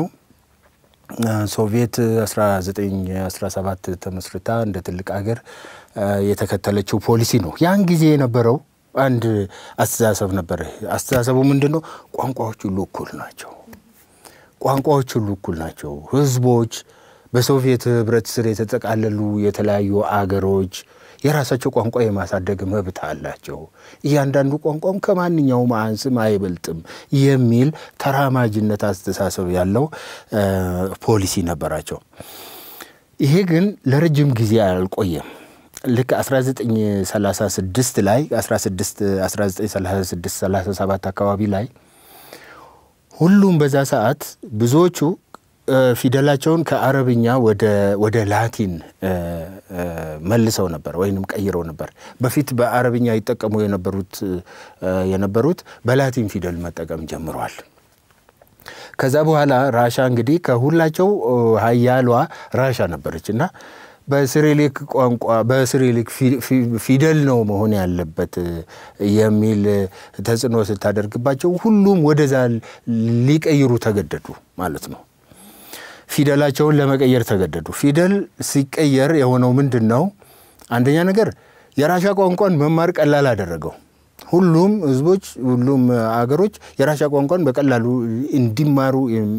ሶቪየት አስራ ዘጠኝ አስራ ሰባት ተመስርታ እንደ ትልቅ ሀገር የተከተለችው ፖሊሲ ነው ያን ጊዜ የነበረው አንድ አስተሳሰብ ነበር አስተሳሰቡ ምንድነው ቋንቋዎቹ ሁሉ እኩል ናቸው ቋንቋዎቹ ሁሉ እኩል ናቸው ህዝቦች በሶቪየት ህብረት ስር የተጠቃለሉ የተለያዩ አገሮች የራሳቸው ቋንቋ የማሳደግ መብት አላቸው እያንዳንዱ ቋንቋም ከማንኛውም አንስም አይበልጥም የሚል ተራማጅነት አስተሳሰብ ያለው ፖሊሲ ነበራቸው ይሄ ግን ለረጅም ጊዜ አልቆየም ልክ አስራ ዘጠኝ ሰላሳ ስድስት ላይ አስራ ዘጠኝ ሰላሳ ስድስት ሰላሳ ሰባት አካባቢ ላይ ሁሉም በዛ ሰዓት ብዙዎቹ ፊደላቸውን ከአረብኛ ወደ ወደ ላቲን መልሰው ነበር ወይንም ቀይረው ነበር በፊት በአረብኛ ይጠቀሙ የነበሩት የነበሩት በላቲን ፊደል መጠቀም ጀምሯል ከዛ በኋላ ራሻ እንግዲህ ከሁላቸው ሀያሏ ራሻ ነበርችና በሲሪሊክ ቋንቋ በሲሪሊክ ፊደል ነው መሆን ያለበት የሚል ተጽዕኖ ስታደርግባቸው ሁሉም ወደዛ ሊቀይሩ ተገደዱ ማለት ነው ፊደላቸውን ለመቀየር ተገደዱ ፊደል ሲቀየር የሆነው ምንድነው አንደኛ ነገር የራሻ ቋንቋን መማር ቀላል አደረገው ሁሉም ህዝቦች ሁሉም አገሮች የራሻ ቋንቋን በቀላሉ እንዲማሩ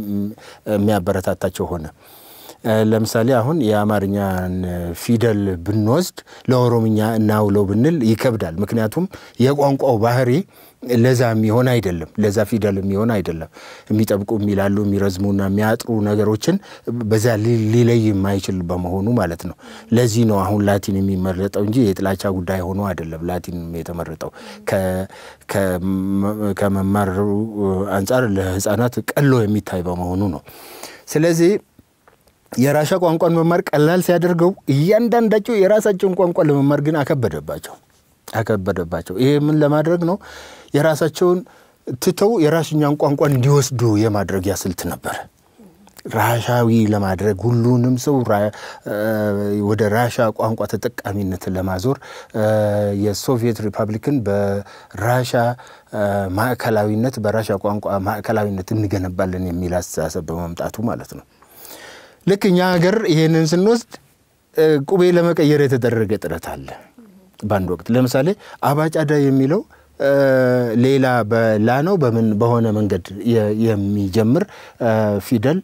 የሚያበረታታቸው ሆነ ለምሳሌ አሁን የአማርኛን ፊደል ብንወስድ ለኦሮምኛ እናውለው ብንል ይከብዳል ምክንያቱም የቋንቋው ባህሪ ለዛም ይሆን አይደለም ለዛ ፊደልም ይሆን አይደለም የሚጠብቁ የሚላሉ የሚረዝሙና የሚያጥሩ ነገሮችን በዛ ሊለይ የማይችል በመሆኑ ማለት ነው ለዚህ ነው አሁን ላቲን የሚመረጠው እንጂ የጥላቻ ጉዳይ ሆኖ አይደለም ላቲን የተመረጠው ከ ከመማር አንፃር ለህፃናት ቀሎ የሚታይ በመሆኑ ነው ስለዚህ የራሻ ቋንቋን መማር ቀላል ሲያደርገው እያንዳንዳቸው የራሳቸውን ቋንቋ ለመማር ግን አከበደባቸው አከበደባቸው ይሄ ምን ለማድረግ ነው የራሳቸውን ትተው የራስኛን ቋንቋ እንዲወስዱ የማድረግ ያስልት ነበር ራሻዊ ለማድረግ ሁሉንም ሰው ወደ ራሻ ቋንቋ ተጠቃሚነት ለማዞር የሶቪየት ሪፐብሊክን በራሻ ማዕከላዊነት በራሻ ቋንቋ ማዕከላዊነት እንገነባለን የሚል አስተሳሰብ በመምጣቱ ማለት ነው። ለከኛ ሀገር ይሄንን ስንወስድ ቁቤ ለመቀየር የተደረገ ጥረት አለ። ባንድ ወቅት ለምሳሌ አባጫዳ የሚለው ሌላ በላኖ በምን በሆነ መንገድ የሚጀምር ፊደል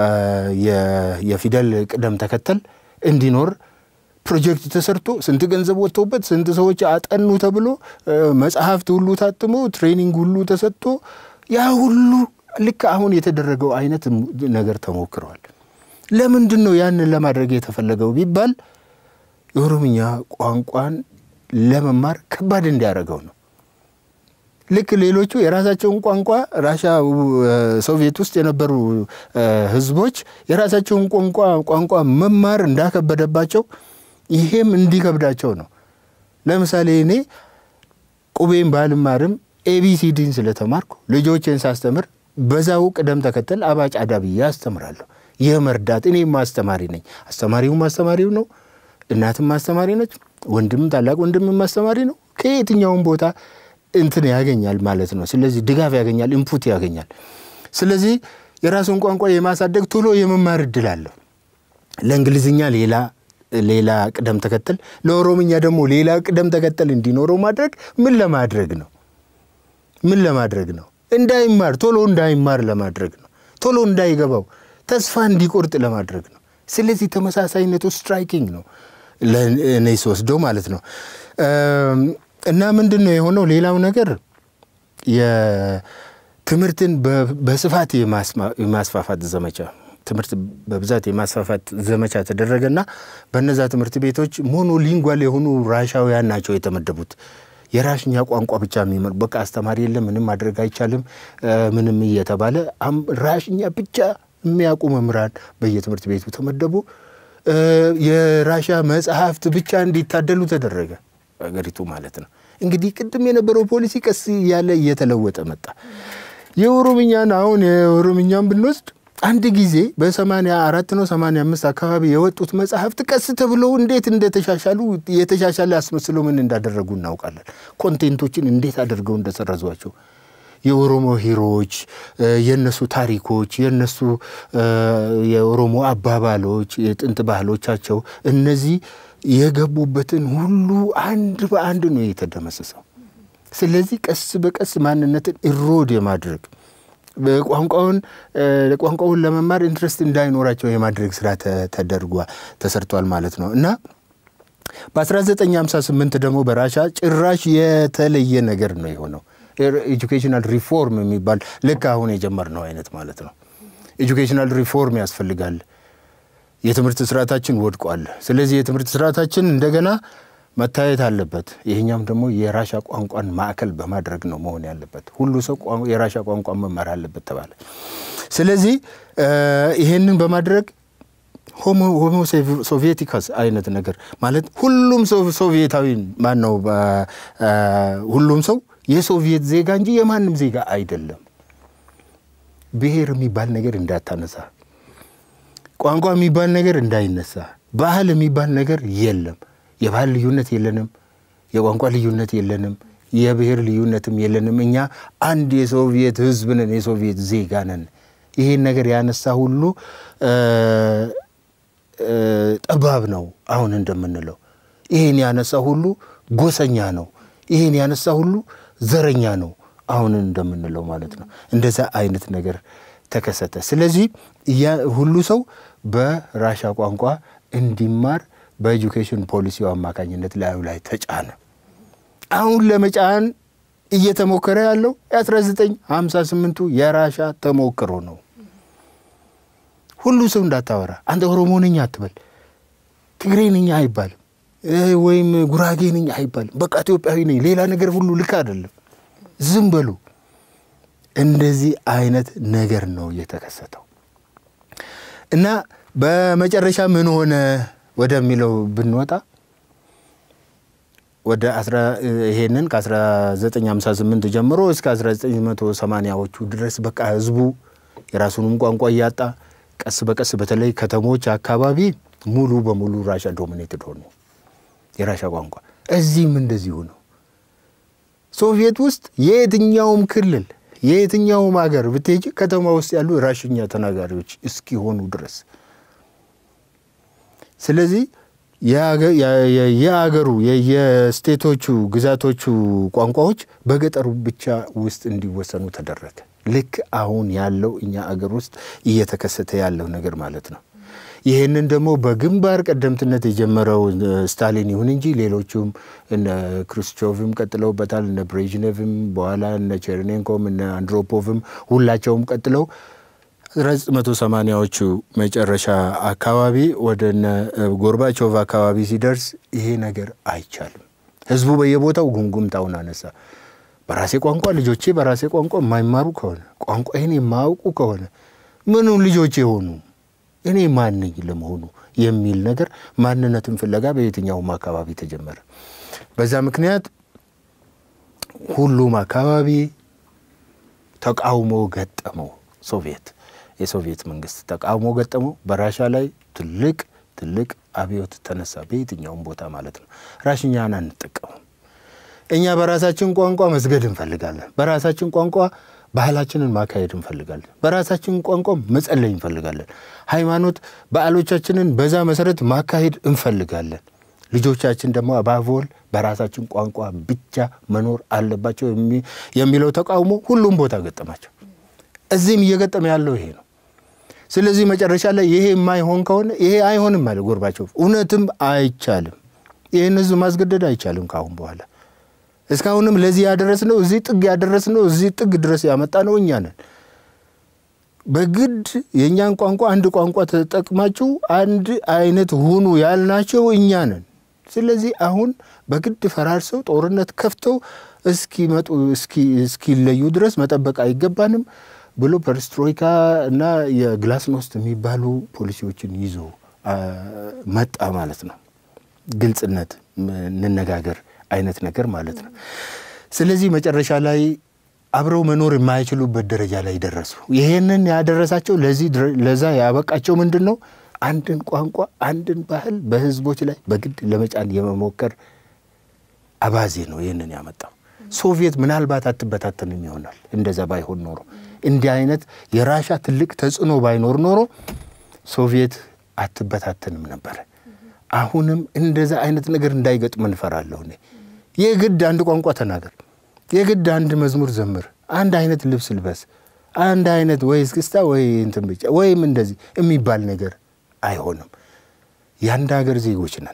የፊደል ቅደም ተከተል እንዲኖር ፕሮጀክት ተሰርቶ ስንት ገንዘብ ወጥቶበት ስንት ሰዎች አጠኑ ተብሎ መጽሐፍት ሁሉ ታጥሞ ትሬኒንግ ሁሉ ተሰጥቶ ያ ሁሉ ልክ አሁን የተደረገው አይነት ነገር ተሞክሯል። ለምንድነው ያን ለማድረግ የተፈለገው ቢባል የኦሮምኛ ቋንቋን ለመማር ከባድ እንዲያደርገው ነው። ልክ ሌሎቹ የራሳቸውን ቋንቋ ራሻ ሶቪየት ውስጥ የነበሩ ህዝቦች የራሳቸውን ቋንቋ ቋንቋ መማር እንዳከበደባቸው ይሄም እንዲከብዳቸው ነው። ለምሳሌ እኔ ቁቤን ባልማርም ኤቢሲዲን ስለተማርኩ ልጆቼን ሳስተምር በዛው ቀደም ተከተል አባጫዳ ብዬ አስተምራለሁ። የመርዳት እኔ ማስተማሪ ነኝ። አስተማሪው ማስተማሪው ነው። እናትም ማስተማሪ ነች። ወንድም ታላቅ ወንድም ማስተማሪ ነው። ከየትኛውም ቦታ እንትን ያገኛል ማለት ነው። ስለዚህ ድጋፍ ያገኛል፣ ኢንፑት ያገኛል። ስለዚህ የራሱን ቋንቋ የማሳደግ ቶሎ የመማር እድል አለው። ለእንግሊዝኛ ሌላ ሌላ ቀደም ተከተል ለኦሮምኛ ደግሞ ሌላ ቀደም ተከተል እንዲኖረው ማድረግ ምን ለማድረግ ነው? ምን ለማድረግ ነው? እንዳይማር ቶሎ እንዳይማር ለማድረግ ነው። ቶሎ እንዳይገባው ተስፋ እንዲቆርጥ ለማድረግ ነው። ስለዚህ ተመሳሳይነቱ ስትራይኪንግ ነው ለኔ ወስዶ ማለት ነው። እና ምንድነው የሆነው ሌላው ነገር የትምህርትን በስፋት የማስፋፋት ዘመቻ ትምህርት በብዛት የማስፋፋት ዘመቻ ተደረገና በእነዛ ትምህርት ቤቶች ሞኖሊንጓል የሆኑ ራሻውያን ናቸው የተመደቡት። የራሽኛ ቋንቋ ብቻ የሚመር በቃ አስተማሪ የለም ምንም ማድረግ አይቻልም ምንም እየተባለ ራሽኛ ብቻ የሚያውቁ መምህራን በየትምህርት ቤቱ ተመደቡ። የራሻ መጽሐፍት ብቻ እንዲታደሉ ተደረገ አገሪቱ ማለት ነው። እንግዲህ ቅድም የነበረው ፖሊሲ ቀስ ያለ እየተለወጠ መጣ። የኦሮምኛን አሁን የኦሮምኛን ብንወስድ አንድ ጊዜ በ84 ነው ሰማንያ አምስት አካባቢ የወጡት መጽሐፍት ቀስ ተብለው እንዴት እንደተሻሻሉ የተሻሻለ አስመስለው ምን እንዳደረጉ እናውቃለን። ኮንቴንቶችን እንዴት አድርገው እንደሰረዟቸው የኦሮሞ ሂሮዎች የነሱ ታሪኮች የነሱ የኦሮሞ አባባሎች የጥንት ባህሎቻቸው እነዚህ የገቡበትን ሁሉ አንድ በአንድ ነው የተደመሰሰው። ስለዚህ ቀስ በቀስ ማንነትን ኢሮድ የማድረግ በቋንቋውን ለቋንቋውን ለመማር ኢንትረስት እንዳይኖራቸው የማድረግ ስራ ተደርጓል ተሰርቷል ማለት ነው። እና በ1958 ደግሞ በራሻ ጭራሽ የተለየ ነገር ነው የሆነው። ኤጁኬሽናል ሪፎርም የሚባል ልክ አሁን የጀመርነው አይነት ማለት ነው። ኤጁኬሽናል ሪፎርም ያስፈልጋል። የትምህርት ስርዓታችን ወድቋል። ስለዚህ የትምህርት ስርዓታችን እንደገና መታየት አለበት። ይሄኛም ደግሞ የራሻ ቋንቋን ማዕከል በማድረግ ነው መሆን ያለበት። ሁሉ ሰው የራሻ ቋንቋን መማር አለበት ተባለ። ስለዚህ ይሄንን በማድረግ ሆሞ ሆሞ ሶቪየቲካስ አይነት ነገር ማለት ሁሉም ሰው ሶቪየታዊ ማን ነው ሁሉም ሰው የሶቪየት ዜጋ እንጂ የማንም ዜጋ አይደለም። ብሔር የሚባል ነገር እንዳታነሳ፣ ቋንቋ የሚባል ነገር እንዳይነሳ፣ ባህል የሚባል ነገር የለም። የባህል ልዩነት የለንም፣ የቋንቋ ልዩነት የለንም፣ የብሔር ልዩነትም የለንም። እኛ አንድ የሶቪየት ህዝብ ነን፣ የሶቪየት ዜጋ ነን። ይሄን ነገር ያነሳ ሁሉ ጠባብ ነው አሁን እንደምንለው። ይሄን ያነሳ ሁሉ ጎሰኛ ነው። ይሄን ያነሳ ሁሉ ዘረኛ ነው አሁን እንደምንለው ማለት ነው። እንደዛ አይነት ነገር ተከሰተ። ስለዚህ ሁሉ ሰው በራሻ ቋንቋ እንዲማር በኤጁኬሽን ፖሊሲው አማካኝነት ላይ ላይ ተጫነ። አሁን ለመጫን እየተሞከረ ያለው የ1958ቱ የራሻ ተሞክሮ ነው። ሁሉ ሰው እንዳታወራ አንተ ኦሮሞ ነኝ አትበል፣ ትግሬ ነኝ አይባልም፣ ወይም ጉራጌ ነኝ አይባልም። በቃ ኢትዮጵያዊ ነኝ፣ ሌላ ነገር ሁሉ ልክ አይደለም፣ ዝም በሉ። እንደዚህ አይነት ነገር ነው የተከሰተው። እና በመጨረሻ ምን ሆነ ወደሚለው ብንወጣ ወደ ይሄንን ከ1958 ጀምሮ እስከ አስራ ዘጠኝ መቶ ሰማንያዎቹ ድረስ በቃ ህዝቡ የራሱን ቋንቋ ያጣ ቀስ በቀስ በተለይ ከተሞች አካባቢ ሙሉ በሙሉ ራሻ ዶሚኔትድ ሆኑ የራሻ ቋንቋ እዚህም እንደዚሁ ነው ሶቪየት ውስጥ የትኛውም ክልል የትኛውም ሀገር ብትሄጂ ከተማ ውስጥ ያሉ ራሽኛ ተናጋሪዎች እስኪሆኑ ድረስ ስለዚህ የሀገሩ የስቴቶቹ ግዛቶቹ ቋንቋዎች በገጠሩ ብቻ ውስጥ እንዲወሰኑ ተደረገ ልክ አሁን ያለው እኛ ሀገር ውስጥ እየተከሰተ ያለው ነገር ማለት ነው ይሄንን ደግሞ በግንባር ቀደምትነት የጀመረው ስታሊን ይሁን እንጂ ሌሎችም እነ ክሩስቾቭም ቀጥለውበታል እነ ብሬዥኔቭም በኋላ እነ ቸርኔንኮም እነ አንድሮፖቭም ሁላቸውም ቀጥለው አስራ ዘጠኝ መቶ ሰማኒያዎቹ መጨረሻ አካባቢ ወደነ ጎርባቾቭ አካባቢ ሲደርስ ይሄ ነገር አይቻልም ህዝቡ በየቦታው ጉምጉምታውን አነሳ በራሴ ቋንቋ ልጆቼ በራሴ ቋንቋ የማይማሩ ከሆነ ቋንቋዬን የማያውቁ ከሆነ ምኑ ልጆቼ ሆኑ እኔ ማን ነኝ ለመሆኑ የሚል ነገር ማንነትን ፍለጋ በየትኛውም አካባቢ ተጀመረ በዛ ምክንያት ሁሉም አካባቢ ተቃውሞ ገጠመው ሶቪየት የሶቪየት መንግስት ተቃውሞ ገጠመው በራሻ ላይ ትልቅ ትልቅ አብዮት ተነሳ በየትኛውም ቦታ ማለት ነው ራሽኛን አንጠቀም እኛ በራሳችን ቋንቋ መስገድ እንፈልጋለን በራሳችን ቋንቋ ባህላችንን ማካሄድ እንፈልጋለን በራሳችን ቋንቋ መጸለይ እንፈልጋለን ሃይማኖት በዓሎቻችንን በዛ መሰረት ማካሄድ እንፈልጋለን ልጆቻችን ደግሞ አባቮል በራሳችን ቋንቋ ብቻ መኖር አለባቸው የሚለው ተቃውሞ ሁሉም ቦታ ገጠማቸው እዚህም እየገጠመ ያለው ይሄ ነው ስለዚህ መጨረሻ ላይ ይሄ የማይሆን ከሆነ ይሄ አይሆንም ማለት ጎርባቾቭ እውነትም አይቻልም ይሄን ህዝብ ማስገደድ አይቻልም ካሁን በኋላ እስካሁንም ለዚህ ያደረስነው እዚህ ጥግ ያደረስነው እዚህ ጥግ ድረስ ያመጣነው እኛ ነን በግድ የኛን ቋንቋ አንድ ቋንቋ ተጠቅማችሁ አንድ አይነት ሁኑ ያልናቸው እኛ ነን ስለዚህ አሁን በግድ ፈራርሰው ጦርነት ከፍተው እስኪ መጡ እስኪ እስኪ ለዩ ድረስ መጠበቅ አይገባንም ብሎ ፐርስትሮይካ እና የግላስኖስት የሚባሉ ፖሊሲዎችን ይዞ መጣ ማለት ነው ግልጽነት እንነጋገር አይነት ነገር ማለት ነው ስለዚህ መጨረሻ ላይ አብረው መኖር የማይችሉበት ደረጃ ላይ ደረሱ ይሄንን ያደረሳቸው ለዚህ ለዛ ያበቃቸው ምንድነው አንድን ቋንቋ አንድን ባህል በህዝቦች ላይ በግድ ለመጫን የመሞከር አባዜ ነው ይሄንን ያመጣው ሶቪየት ምናልባት አትበታተንም ይሆናል እንደዛ ባይሆን ኖሮ እንዲህ አይነት የራሻ ትልቅ ተጽዕኖ ባይኖር ኖሮ ሶቪየት አትበታተንም ነበር አሁንም እንደዛ አይነት ነገር እንዳይገጥም እንፈራለሁ እኔ የግድ አንድ ቋንቋ ተናገር የግድ አንድ መዝሙር ዘምር አንድ አይነት ልብስ ልበስ አንድ አይነት ወይ እስክስታ ወይ እንትን ብቻ ወይም እንደዚህ የሚባል ነገር አይሆንም ያንድ ሀገር ዜጎች ነን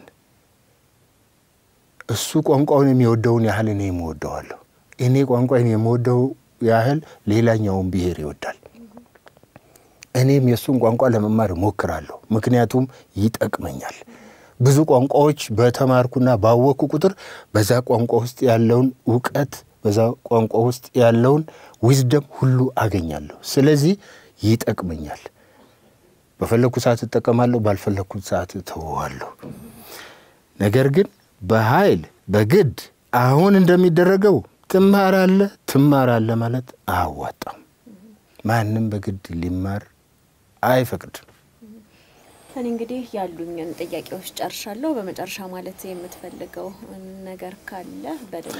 እሱ ቋንቋውን የሚወደውን ያህል እኔ የምወደዋለሁ እኔ ቋንቋውን የምወደው ያህል ሌላኛውን ብሔር ይወዳል እኔም የሱን ቋንቋ ለመማር ሞክራለሁ ምክንያቱም ይጠቅመኛል ብዙ ቋንቋዎች በተማርኩና ባወኩ ቁጥር በዛ ቋንቋ ውስጥ ያለውን ዕውቀት በዛ ቋንቋ ውስጥ ያለውን ዊዝደም ሁሉ አገኛለሁ ስለዚህ ይጠቅመኛል በፈለኩ ሰዓት ተጠቀማለሁ ባልፈለኩ ሰዓት ተወዋለሁ ነገር ግን በኃይል በግድ አሁን እንደሚደረገው ትማራለ ትማራለ ማለት አዋጣም ማንንም በግድ ሊማር አይፈቅድም እኔ እንግዲህ ያሉኝን ጥያቄዎች ጨርሻለሁ በመጨረሻ ማለት የምትፈልገው ነገር ካለ በደንብ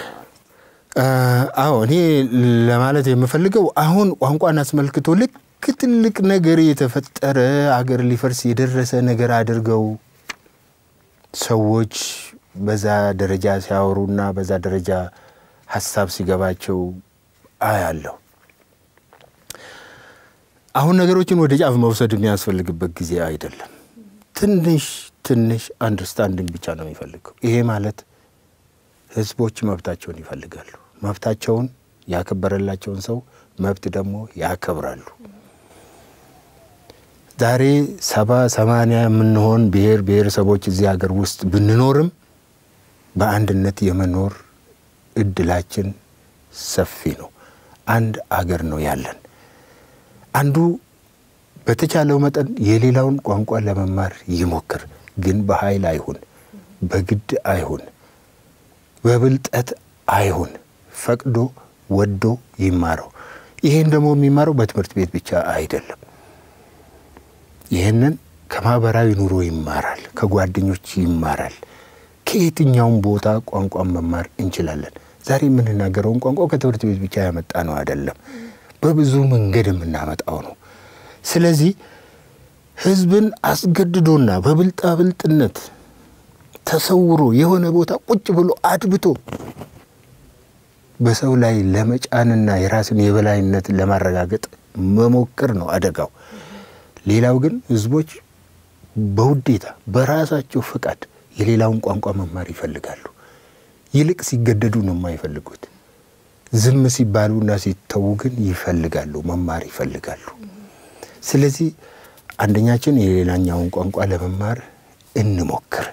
አዎ እኔ ለማለት የምፈልገው አሁን ቋንቋን አስመልክቶ ልክ ትልቅ ነገር የተፈጠረ አገር ሊፈርስ የደረሰ ነገር አድርገው ሰዎች በዛ ደረጃ ሲያወሩና በዛ ደረጃ ሐሳብ ሲገባቸው አያለሁ አሁን ነገሮችን ወደ ጫፍ መውሰድ የሚያስፈልግበት ጊዜ አይደለም ትንሽ ትንሽ አንደርስታንዲንግ ብቻ ነው የሚፈልገው ይሄ ማለት ህዝቦች መብታቸውን ይፈልጋሉ መብታቸውን ያከበረላቸውን ሰው መብት ደግሞ ያከብራሉ ዛሬ ሰባ ሰማንያ ምንሆን ብሔር ብሔረሰቦች እዚህ ሀገር ውስጥ ብንኖርም በአንድነት የመኖር እድላችን ሰፊ ነው አንድ ሀገር ነው ያለን አንዱ በተቻለው መጠን የሌላውን ቋንቋ ለመማር ይሞክር ግን በኃይል አይሁን በግድ አይሁን በብልጠት አይሁን ፈቅዶ ወዶ ይማረው ይሄን ደግሞ የሚማረው በትምህርት ቤት ብቻ አይደለም ይሄንን ከማህበራዊ ኑሮ ይማራል ከጓደኞች ይማራል ከየትኛውም ቦታ ቋንቋ መማር እንችላለን ዛሬ ምን እናገረውን ቋንቋ ከትምህርት ቤት ብቻ ያመጣ ነው አይደለም በብዙ መንገድ የምናመጣው ነው ስለዚህ ህዝብን አስገድዶና በብልጣ ብልጥነት ተሰውሮ የሆነ ቦታ ቁጭ ብሎ አድብቶ በሰው ላይ ለመጫንና የራስን የበላይነት ለማረጋገጥ መሞከር ነው አደጋው ሌላው ግን ህዝቦች በውዴታ በራሳቸው ፍቃድ የሌላውን ቋንቋ መማር ይፈልጋሉ ይልቅ ሲገደዱ ነው የማይፈልጉት ዝም ሲባሉና ሲተው ግን ይፈልጋሉ መማር ይፈልጋሉ ስለዚህ አንደኛችን የሌላኛውን ቋንቋ ለመማር እንሞክር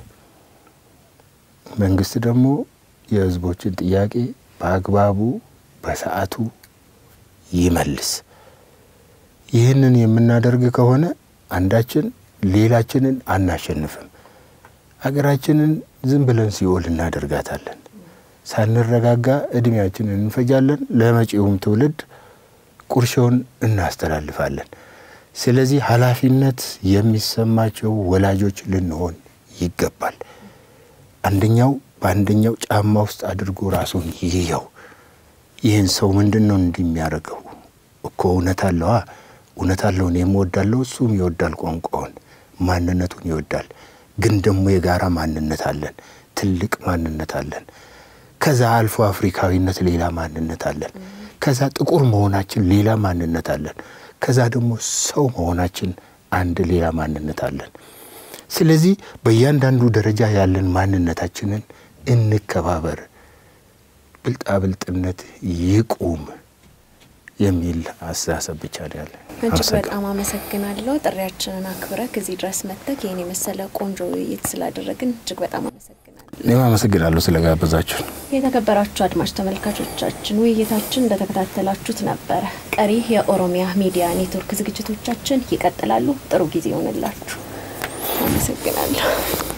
መንግስት ደግሞ የህዝቦችን ጥያቄ በአግባቡ በሰዓቱ ይመልስ ይህንን የምናደርግ ከሆነ አንዳችን ሌላችንን አናሸንፍም አገራችንን ዝም ብለን ሲኦል እናደርጋታለን ሳንረጋጋ እድሜያችንን እንፈጃለን ለመጪውም ትውልድ ቁርሾን እናስተላልፋለን ስለዚህ ኃላፊነት የሚሰማቸው ወላጆች ልንሆን ይገባል አንደኛው በአንደኛው ጫማ ውስጥ አድርጎ ራሱን ይየው ይህን ሰው ምንድነው እንደሚያረጋው እኮ እውነት አለዋ እውነት አለው እኔም ወዳለው እሱም ይወዳል ቋንቋውን ማንነቱን ይወዳል ግን ደግሞ የጋራ ማንነት አለን ትልቅ ማንነት አለን ከዛ አልፎ አፍሪካዊነት ሌላ ማንነት አለን ከዛ ጥቁር መሆናችን ሌላ ማንነት አለን ከዛ ደግሞ ሰው መሆናችን አንድ ሌላ ማንነት አለን ስለዚህ በእያንዳንዱ ደረጃ ያለን ማንነታችንን እንከባበር ብልጣ ብልጥነት ይቁም የሚል አስተሳሰብ ብቻ ያለ እጅግ በጣም አመሰግናለሁ ጥሪያችንን አክብረህ ከዚህ ድረስ መጥተህ የኔ መሰለ ቆንጆ ውይይት ስላደረግን እጅግ በጣም አመሰግናለሁ እኔም አመሰግናለሁ ስለጋበዛችሁ የተከበራችሁ አድማጭ ተመልካቾቻችን ውይይታችን እንደተከታተላችሁት ነበር ቀሪ የኦሮሚያ ሚዲያ ኔትወርክ ዝግጅቶቻችን ይቀጥላሉ ጥሩ ጊዜ ይሁንላችሁ አመሰግናለሁ